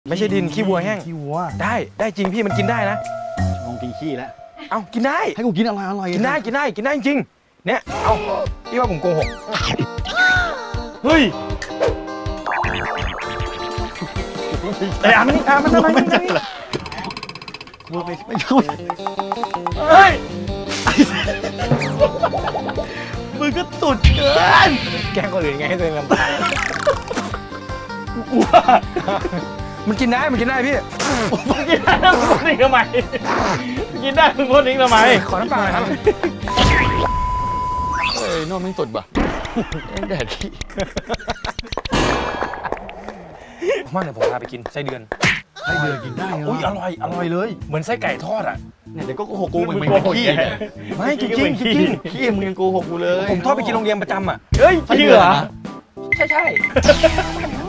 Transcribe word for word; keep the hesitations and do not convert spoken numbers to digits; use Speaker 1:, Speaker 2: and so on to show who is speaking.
Speaker 1: ไม่ใช่ดินขี้วัวแห้ง
Speaker 2: ขี้วัว
Speaker 1: ได้ได้จริงพี่มันกินได้นะ
Speaker 2: ลองกินขี้แล้ว
Speaker 1: เอ้ากินได้
Speaker 2: ให้กูกินอะไรอร่อย
Speaker 1: กินได้กินได้กินได้จริงเนี่ยเอาพี่ว่าผมโกหกเฮ้ยไอ้อามันนี่อามันทำไมมันนี่
Speaker 2: วัวไปไม่ช่วย
Speaker 1: เฮ้ย
Speaker 2: มึงก็ตุดเกิน
Speaker 1: แกล้งคนอื่นไงให้ตัวเองลำบากมันกินได้มันกินได้พี่
Speaker 3: มันกินได้มึงพูดทิ้งทำไมกินได้มึงพูดทิ้งทำไม
Speaker 1: ขอน้ำเปล่าหน่อยครับ
Speaker 3: เฮ้ยโน่นมึงตุดป่ะแดดขี้
Speaker 1: มากเดี๋ยวผมพาไปกินไส้เดือน
Speaker 2: ไส้เดือนกินได้เหรอ
Speaker 1: อุ้ยอร่อยอร่อยเลยเหมือนไส้ไก่ทอดอ่ะ
Speaker 2: เนี่ยเดี๋ยวก็โกหกกูมึงเป็นขี้
Speaker 1: ไม่จริงจริงจริง
Speaker 2: ขี้มึงยังโกหกกูเลย
Speaker 1: ผมทอดไปกินโรงเรียนประจำอ่ะ
Speaker 3: เฮ้ยจริงเหรอ
Speaker 1: ใช่ใช่